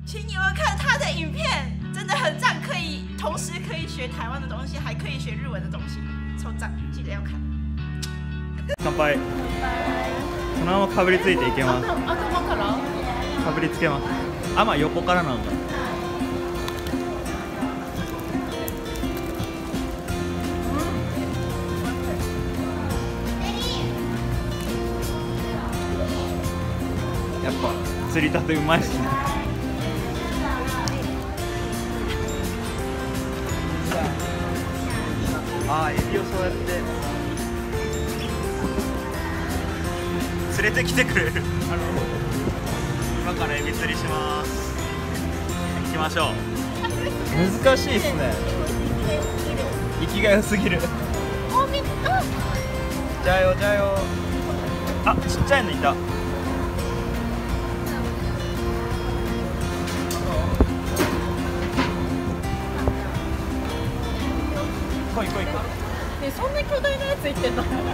请你们看他的影片，真的很赞，同时可以学台湾的东西，还可以学日文的东西，超赞，记得要看。 乾杯。そのままかぶりついていけます。 頭から？ かぶりつけます。あ、まあ横からなのか。やっぱ釣りたてうまいしね。ああ、エビをそうやって連れてきてくれる。今からエビ釣りします。行きましょう。難しいですね。息が良すぎる。じゃあよじゃあよ。あ、ちっちゃいのいた。来い来い来い。 そんな巨大なやついってんの？ 取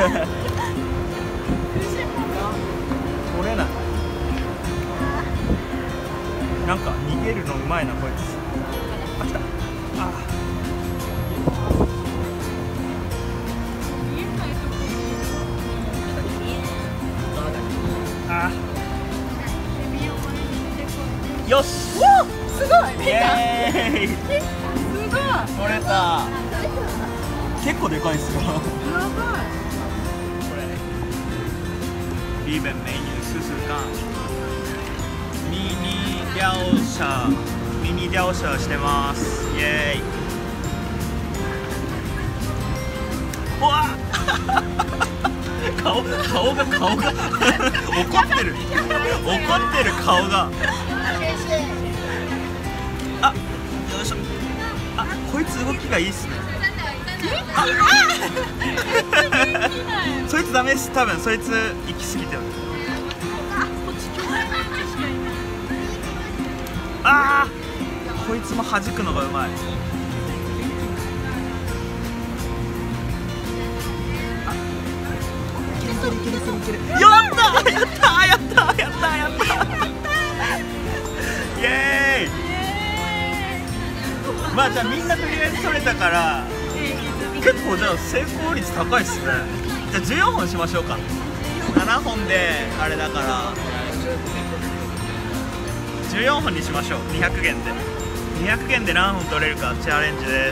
れない。なんか逃げるのうまいなこいつ。あ、来た。あ。よし。すごい。 イエーイ。 すごい。 取れた。結構でかいっすよ。やばい。これリーベンメニュー试试看。ミニ漁師してます。イエーイ。うわ顔が怒ってる顔が。あ、よいしょ。あ、こいつ動きがいいっすね。そいつダメです。多分そいつ行き過ぎてる。ああ、こいつも弾くのがうまい。いける。やったイエーイ。まあじゃあみんなとりあえず取れたから結構じゃあ成功率高いっすね。じゃあ14本しましょうか。7本であれだから14本にしましょう。200元で何本取れるかチャレンジです。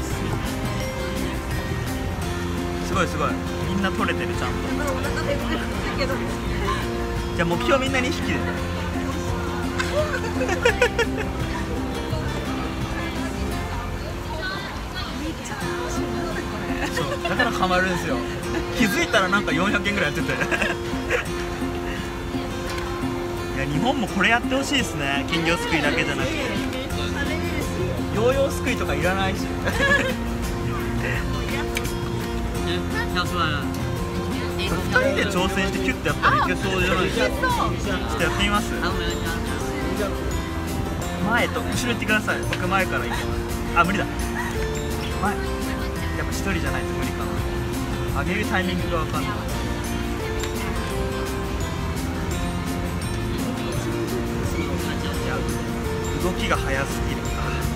すごいみんな取れてるちゃんと。じゃあ目標みんな2匹でそうだからハマるんですよ。気づいたらなんか400件ぐらいやってていや日本もこれやってほしいですね。金魚すくいだけじゃなくてヨーヨーすくいとかいらないし2人で挑戦してキュッてやったらいけそうじゃないですか。ちょっとやってみます。前と後ろ行ってください。僕前から行きます。あ、無理だ。前やっぱ一人じゃないと無理かな。上げるタイミングが分かんない。いや動きが速すぎる。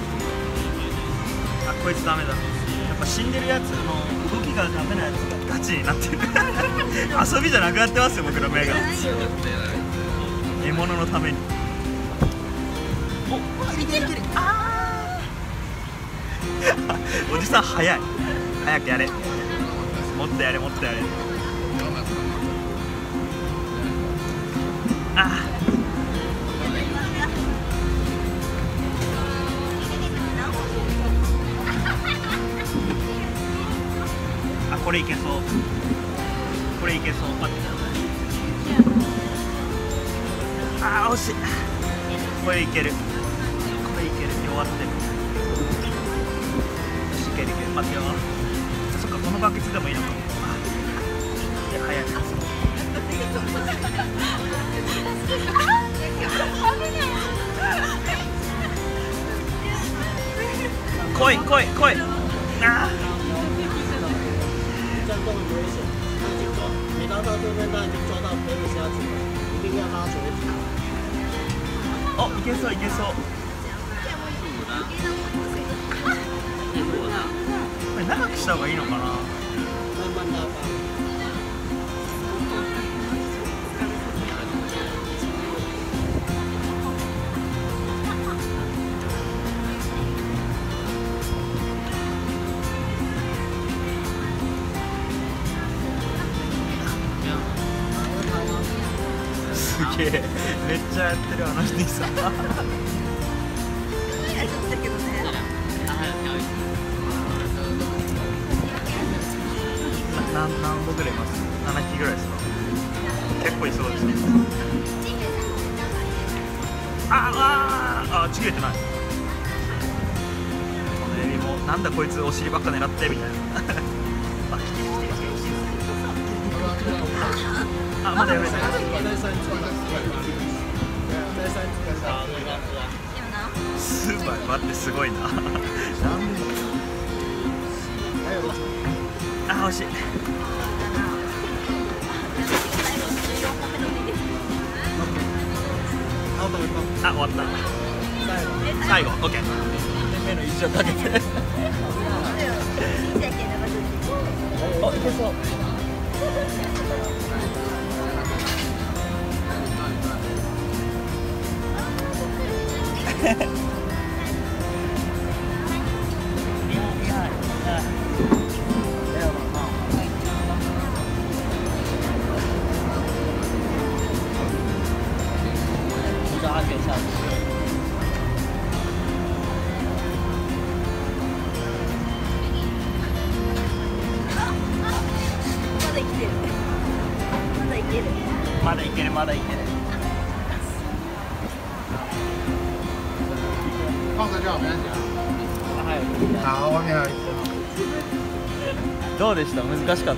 あ、こいつダメだ。やっぱ死んでるやつの動きがダメなやつがガチになってる遊びじゃなくなってますよ僕の目が。獲物のために。お、いける。あおじさん早い。早くやれ。もっとやれ。ああ、これいけそう。待って。あー惜しい。これいける。弱ってる。よし、いける。待ってよ。そっか、このバケツでもいいのかも。いや、早い。来い。あー这样都很危险，看清楚，你拉到这边，他已经抓到别的虾子了，一定要拉回去。 おお、いけそういけそう。これ長くした方がいいのかな。すげえ、めっちゃやってるあの人さ。何個ぐらいいます？ 7 匹ぐらいですか？結構いそうですね。あ、ちぎれてない。このエビもなんだこいつお尻ばっか狙ってみたいな。あ、まだやめて。スーパー待ってすごいな。あ、惜しい。あ、終わった。最後、オッケー。目の一生かけて。お、いけそう。まだいける、まだいける。 放在这儿没关系啊。好，外面还有一只。 どうでした？難しかった？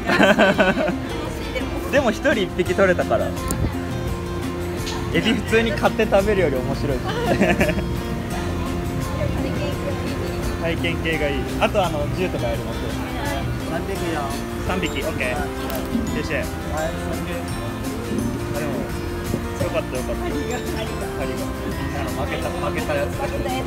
でも一人一匹取れたから。エビ普通に買って食べるより面白い。体験系がいい。あと銃とかやります。 3匹よ。 3匹、オッケー。谢謝。でもよかったよかった。針が負けたやつ。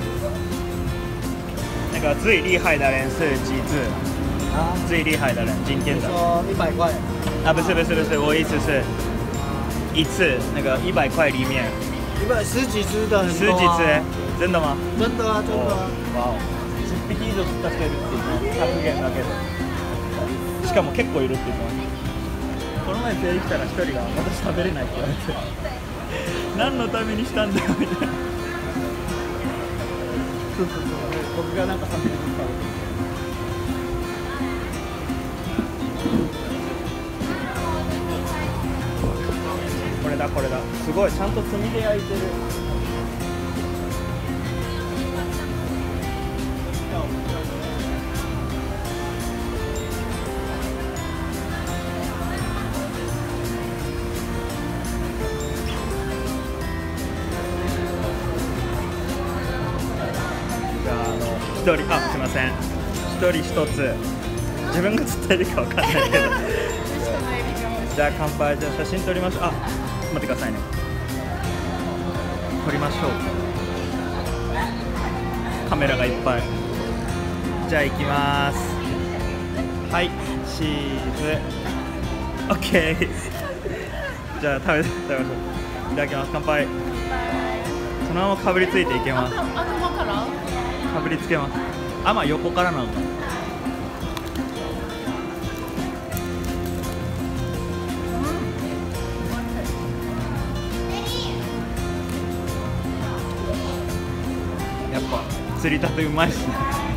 那个最厉害的人是几只？最厉害的人今天的。 说100块。 啊，不是，我意思是一次那个100块里面。 十几只的很多。 十几只？真的吗？ 真的啊，真的啊。 わお。10匹以上釣った人いるっていうね。削減だけで。しかも結構いるっていうのは。この前全員来たら1人が私食べれないって言われて何のためにしたんだよみたいな。そう僕がなんか食べれるからこれだすごいちゃんと炭で焼いてる。一人、あ、すみません。一人一つ。自分が釣ったエビかわかんないけど。じゃあ乾杯。じゃあ写真撮りましょう。あ、待ってくださいね。撮りましょう。カメラがいっぱい。じゃあ行きます。はい、チーズ。オッケー。じゃあ食べましょう。いただきます。乾杯。そのままかぶりついていけます。 頭からかぶりつけます。あ、まあ横からなのか。やっぱ釣りたてうまいっすね。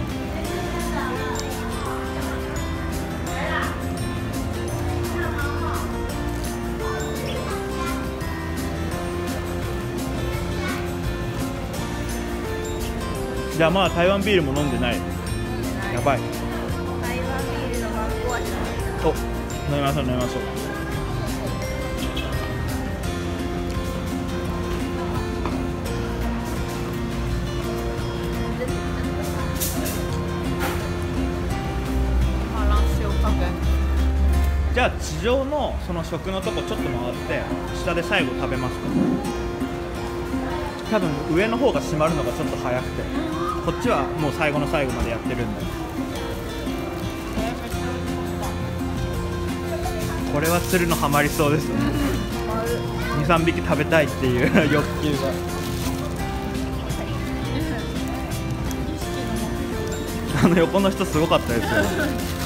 じゃあまあ台湾ビールも飲んでない。やばい。 台湾ビールのマンゴー味。 お、飲みましょう飲みましょう。じゃあ地上のその食のとこちょっと回って下で最後食べますか。 多分上の方が閉まるのがちょっと早くて、こっちはもう最後の最後までやってるんで。これは釣るのハマりそうですね。2、3匹食べたいっていう欲求が。横の人すごかったですよ。